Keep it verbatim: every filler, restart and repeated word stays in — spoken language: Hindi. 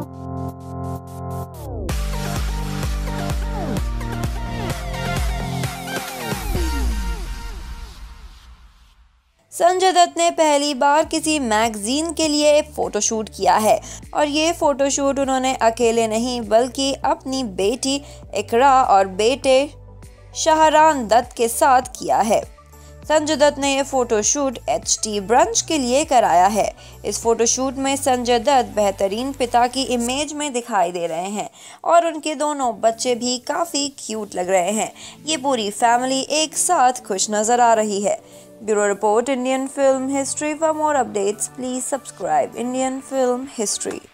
संजय दत्त ने पहली बार किसी मैगजीन के लिए एक फ़ोटोशूट किया है और ये फ़ोटोशूट उन्होंने अकेले नहीं बल्कि अपनी बेटी इकरा और बेटे शाहरान दत्त के साथ किया है। संजय दत्त ने यह फ़ोटोशूट एच टी ब्रंच के लिए कराया है। इस फ़ोटोशूट में संजय दत्त बेहतरीन पिता की इमेज में दिखाई दे रहे हैं और उनके दोनों बच्चे भी काफ़ी क्यूट लग रहे हैं। ये पूरी फैमिली एक साथ खुश नज़र आ रही है। Bureau report, Indian film history. For more updates please subscribe Indian film history.